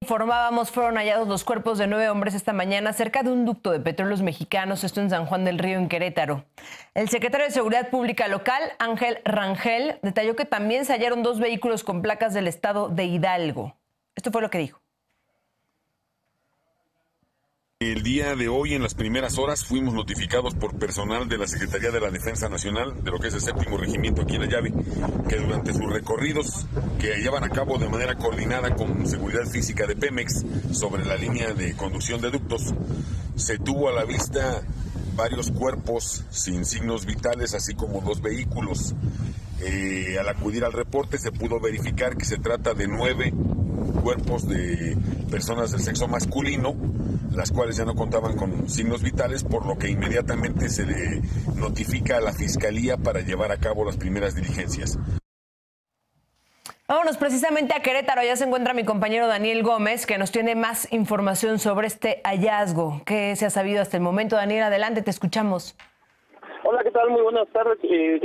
Informábamos, fueron hallados los cuerpos de 9 hombres esta mañana cerca de un ducto de Petróleos Mexicanos, esto en San Juan del Río, en Querétaro. El secretario de Seguridad Pública local, Ángel Rangel, detalló que también se hallaron 2 vehículos con placas del estado de Hidalgo. Esto fue lo que dijo. El día de hoy, en las primeras horas, fuimos notificados por personal de la Secretaría de la Defensa Nacional, de lo que es el 7º Regimiento aquí en La Llave, que durante sus recorridos que llevan a cabo de manera coordinada con Seguridad Física de Pemex sobre la línea de conducción de ductos, se tuvo a la vista varios cuerpos sin signos vitales, así como 2 vehículos. Al acudir al reporte se pudo verificar que se trata de 9 cuerpos de personas del sexo masculino, las cuales ya no contaban con signos vitales, por lo que inmediatamente se le notifica a la Fiscalía para llevar a cabo las primeras diligencias. Vámonos precisamente a Querétaro. Ya se encuentra mi compañero Daniel Gómez, que nos tiene más información sobre este hallazgo. ¿Qué se ha sabido hasta el momento? Daniel, adelante, te escuchamos. Hola, ¿qué tal? Muy buenas tardes,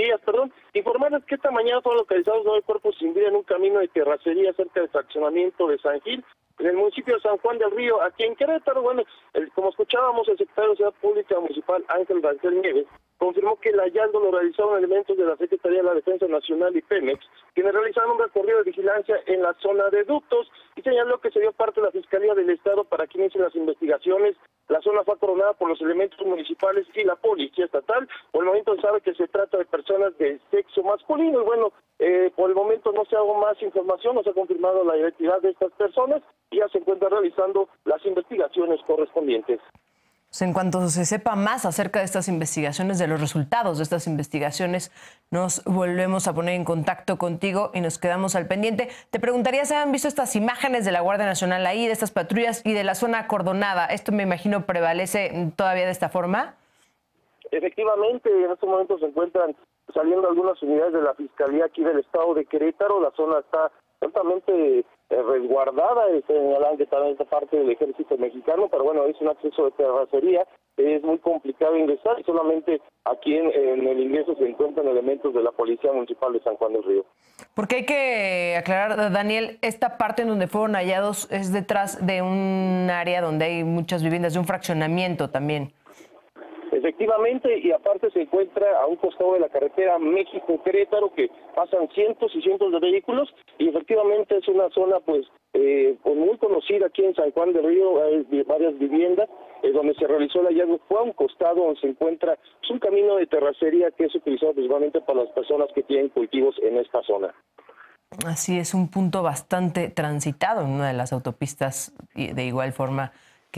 Informarles que esta mañana fueron localizados 9 cuerpos sin vida en un camino de terracería cerca del fraccionamiento de San Gil, en el municipio de San Juan del Río, aquí en Querétaro. Bueno, como escuchábamos, el secretario de Seguridad Pública Municipal, Ángel Rangel Nieves, confirmó que el hallazgo lo realizaron elementos de la Secretaría de la Defensa Nacional y Pemex, quienes realizaron un recorrido de vigilancia en la zona de ductos, y señaló que se dio parte de la Fiscalía del Estado para que inicien las investigaciones. La zona fue coronada por los elementos municipales y la Policía Estatal. Por el momento se sabe que se trata de personas de sexo masculino, y bueno, por el momento no se ha dado más información, no se ha confirmado la identidad de estas personas, y ya se encuentran realizando las investigaciones correspondientes. Pues en cuanto se sepa más acerca de estas investigaciones, de los resultados de estas investigaciones, nos volvemos a poner en contacto contigo y nos quedamos al pendiente. Te preguntaría si han visto estas imágenes de la Guardia Nacional ahí, de estas patrullas y de la zona acordonada. ¿Esto, me imagino, prevalece todavía de esta forma? Efectivamente, en estos momentos se encuentran saliendo algunas unidades de la Fiscalía aquí del estado de Querétaro. La zona está totalmente resguardada, señalan que está en esta parte del ejército mexicano, pero bueno, es un acceso de terracería, es muy complicado ingresar, y solamente aquí en el ingreso se encuentran elementos de la Policía Municipal de San Juan del Río. Porque hay que aclarar, Daniel, esta parte en donde fueron hallados es detrás de un área donde hay muchas viviendas, de un fraccionamiento también. Efectivamente, y aparte se encuentra a un costado de la carretera México-Querétaro, que pasan cientos y cientos de vehículos, y efectivamente es una zona pues muy conocida aquí en San Juan del Río. Hay varias viviendas donde se realizó el hallazgo. Fue a un costado donde se encuentra un camino de terracería que es utilizado principalmente para las personas que tienen cultivos en esta zona. Así es, un punto bastante transitado en una de las autopistas, de igual forma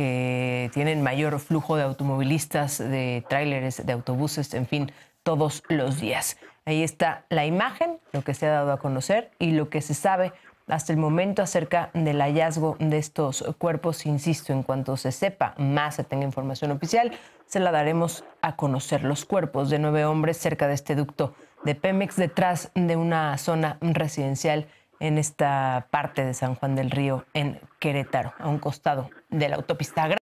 que tienen mayor flujo de automovilistas, de tráileres, de autobuses, en fin, todos los días. Ahí está la imagen, lo que se ha dado a conocer y lo que se sabe hasta el momento acerca del hallazgo de estos cuerpos. Insisto, en cuanto se sepa más, se tenga información oficial, se la daremos a conocer. Los cuerpos de 9 hombres cerca de este ducto de Pemex, detrás de una zona residencial en esta parte de San Juan del Río, en Querétaro, a un costado de la autopista.